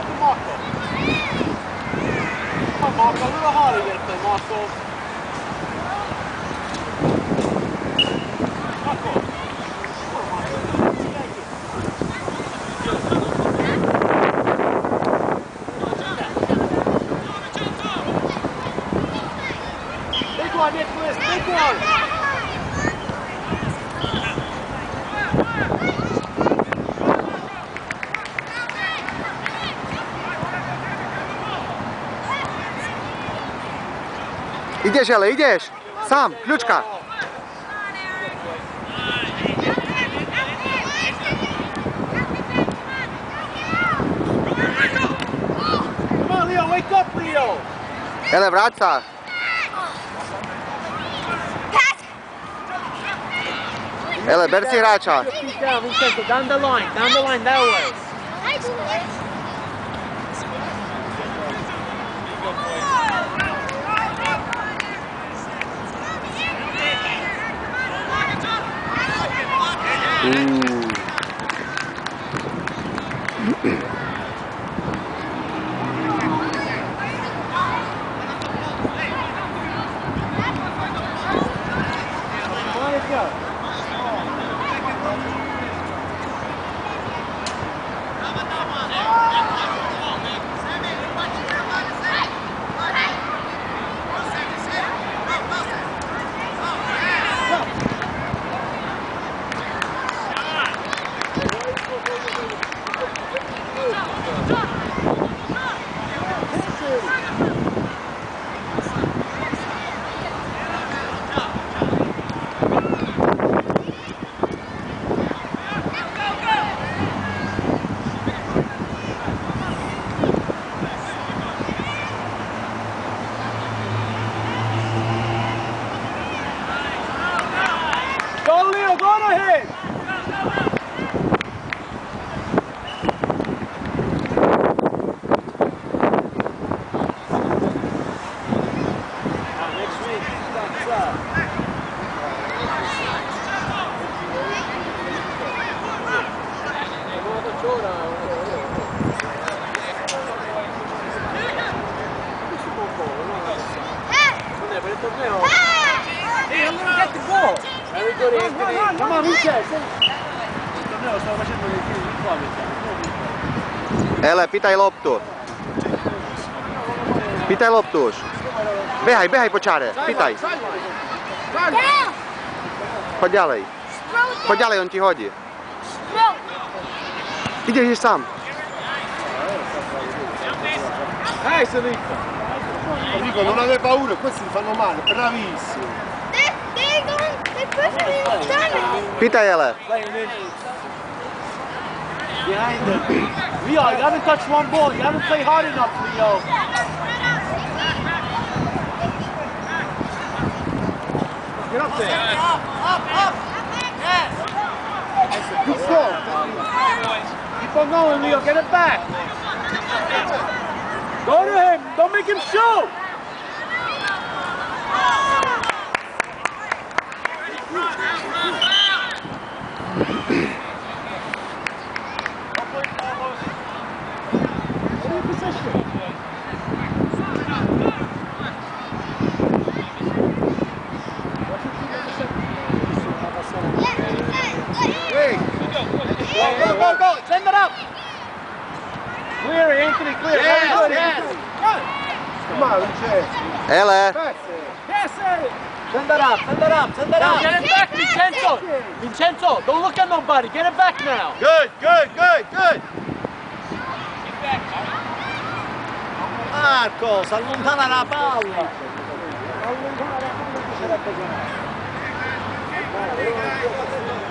to Marco. Come on, Marco, a little harder you gotta play, Marco. Marco. Come on, Marco. Big one, Nicholas, big one. Idziesz, ale idziesz! Sam, kluczka! Come on, Leo, wake up, Leo! Ele, wraca! Ele, ber si hracza! Down, Vincenzo, down the line, that way. Go, Leo, go ahead! Next week, that's per il torneo. Hey, I'm gonna get the ball. Very good, Anthony. Come on, Vincenzo. Il torneo stava facendo dei tiri di qua, Vincenzo. Ele, pitaj loptu! Pitaj loptu už! Behaj po čáre, pitaj! Choď ďalej. Choď ďalej, on ti hodí. Ideš sám. Selico. Dico, non avere paura, questi ti fanno male, bravissimo. Pitaj, Ele. Behind him. Leo, you haven't touched one ball. You haven't played hard enough, Leo. Get up there. Up. Yes. Good ball. Keep on going, Leo. Get it back. Go to him. Don't make him shoot. Go. Send it up. Clear, Anthony, clear. Yes. Come on, Vincenzo. Ele. Pass it. Send it up. Now get it back, Vincenzo. Vincenzo, don't look at nobody. Get it back now. Good. Marco, si allontana la palla. Allontana la palla.